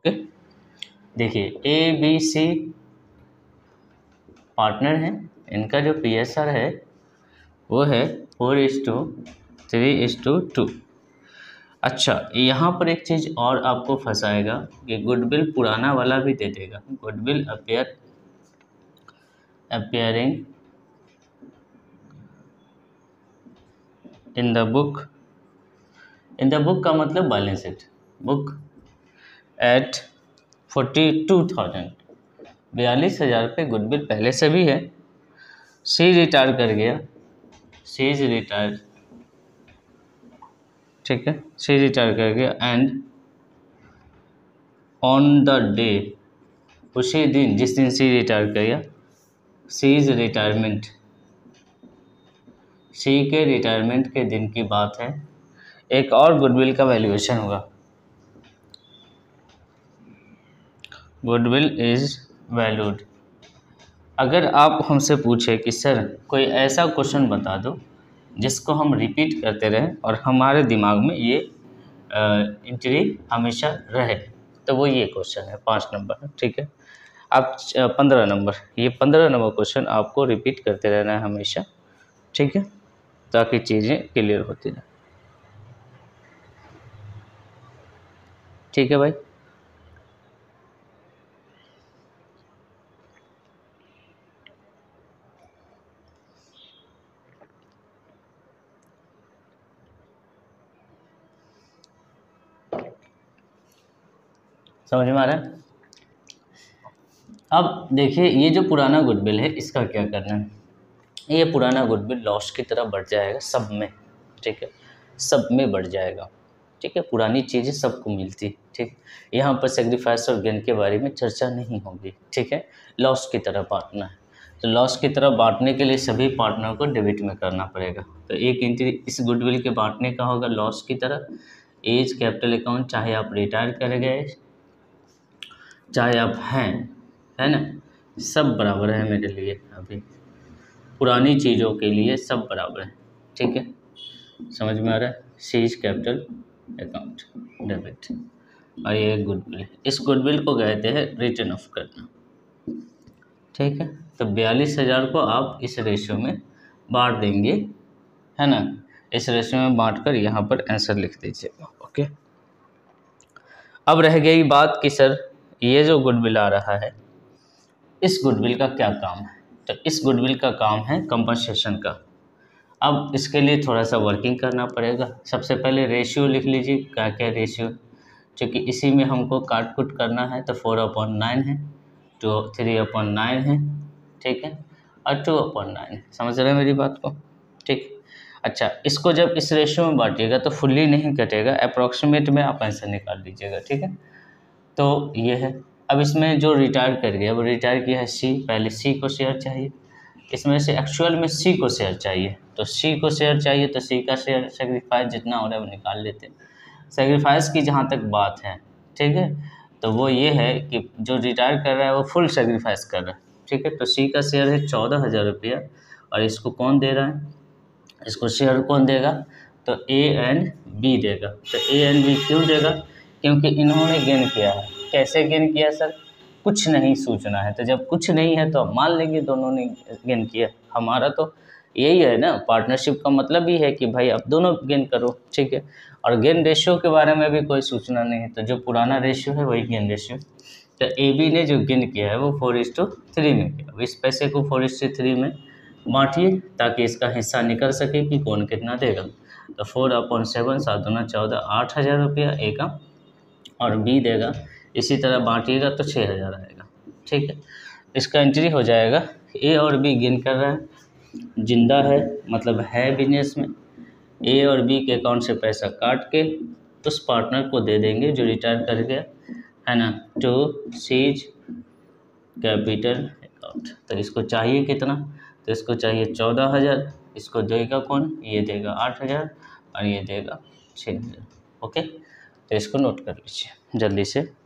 Okay, देखिए ABC partner हैं, इनका जो PSR है वो है 4:3:2। अच्छा, यहाँ पर एक चीज़ और आपको फंसाएगा कि गुडविल पुराना वाला भी दे देगा, goodwill appearing in the book. In the book का मतलब बैलेंस शीट, बुक एट 42,000, 42,000 पे गुडविल पहले से भी है। सी रिटायर कर गया, सी इज रिटायर, ठीक है, सी रिटायर कर गया एंड ऑन द डे, उसी दिन जिस दिन सी रिटायर कर गया, सी इज रिटायरमेंट, सी के रिटायरमेंट के दिन की बात है, एक और गुडविल का वैल्यूएशन होगा, गुडविल इज वैल्यूड। अगर आप हमसे पूछे कि सर कोई ऐसा क्वेश्चन बता दो जिसको हम रिपीट करते रहें और हमारे दिमाग में ये एंट्री हमेशा रहे, तो वो ये क्वेश्चन है 5 नंबर, ठीक है। आप 15 नंबर, ये 15 नंबर क्वेश्चन आपको रिपीट करते रहना है हमेशा, ठीक है, ताकि चीज़ें क्लियर होती रहें, ठीक है भाई। समझ में आ रहा है? अब देखिए ये जो पुराना गुडविल है इसका क्या करना है, ये पुराना गुडविल लॉस की तरह बढ़ जाएगा सब में, ठीक है, सब में बढ़ जाएगा, ठीक है, पुरानी चीज़ें सबको मिलती, ठीक। यहाँ पर सेक्रीफाइस और गेन के बारे में चर्चा नहीं होगी, ठीक है, लॉस की तरह बांटना है, तो लॉस की तरह बांटने के लिए सभी पार्टनर को डेबिट में करना पड़ेगा, तो एक एंट्री इस गुडविल के बांटने का होगा लॉस की तरह, एज कैपिटल अकाउंट, चाहे आप रिटायर कर गए चाहे आप हैं, है ना, सब बराबर है मेरे लिए, अभी पुरानी चीज़ों के लिए सब बराबर है, ठीक है, समझ में आ रहा है। C is capital account debit और ये गुडविल है, इस गुडविल को कहते हैं रिटर्न ऑफ करना, ठीक है। तो 42,000 को आप इस रेशियो में बांट देंगे, है ना, इस रेशियो में बांट कर यहाँ पर आंसर लिख दीजिएगा, ओके। अब रह गई बात कि सर ये जो गुडविल आ रहा है इस गुडविल का क्या काम है, तो इस गुडविल का काम है कंपनसेशन का। अब इसके लिए थोड़ा सा वर्किंग करना पड़ेगा, सबसे पहले रेशियो लिख लीजिए, क्या क्या रेशियो, क्योंकि इसी में हमको काट कुट करना है, तो 4/9 है, 3/9 है, ठीक है, और 2/9, समझ रहे हैं मेरी बात को, ठीक। अच्छा, इसको जब इस रेशियो में बांटिएगा तो फुल्ली नहीं कटेगा, अप्रॉक्सीमेट में आप आंसर निकाल लीजिएगा, ठीक है। तो ये है, अब इसमें जो रिटायर कर गया वो रिटायर किया है सी, पहले सी को शेयर चाहिए, इसमें से एक्चुअल में सी को शेयर चाहिए, तो सी को शेयर चाहिए तो सी का शेयर सेक्रीफाइस जितना हो रहा है वो निकाल लेते हैं। सेक्रीफाइस की जहाँ तक बात है, ठीक है, तो वो ये है कि जो रिटायर कर रहा है वो फुल सेक्रीफाइस कर रहा है, ठीक है, तो सी का शेयर है 14,000 रुपया, और इसको कौन दे रहा है, इसको शेयर कौन देगा, तो ए एंड बी देगा, तो ए एंड बी क्यों देगा, क्योंकि इन्होंने गेन किया है। कैसे गेन किया सर, कुछ नहीं सोचना है, तो जब कुछ नहीं है तो आप मान लेंगे दोनों ने गेन किया, हमारा तो यही है ना, पार्टनरशिप का मतलब ही है कि भाई अब दोनों गेन करो, ठीक है। और गेन रेशियो के बारे में भी कोई सूचना नहीं है, तो जो पुराना रेशियो है वही गेन रेशियो, तो ए बी ने जो गेन किया है वो 4:3 में किया, अब इस पैसे को 4:3 में बांटिए ताकि इसका हिस्सा निकल सके कि कौन कितना देगा, तो 4/7, 7 दूना 14, 8,000 रुपया ए का, और बी देगा, इसी तरह बांटिएगा तो 6,000 आएगा, ठीक है। इसका एंट्री हो जाएगा, ए और बी गेन कर रहा है, जिंदा है मतलब है बिजनेस में, ए और बी के अकाउंट से पैसा काट के उस पार्टनर को दे देंगे जो रिटायर कर गया, है ना, टू सीज कैपिटल अकाउंट, तो इसको चाहिए कितना, तो इसको चाहिए 14,000, इसको देगा कौन, ये देगा 8,000 और ये देगा 6,000, ओके। तो इसको नोट कर लीजिए जल्दी से।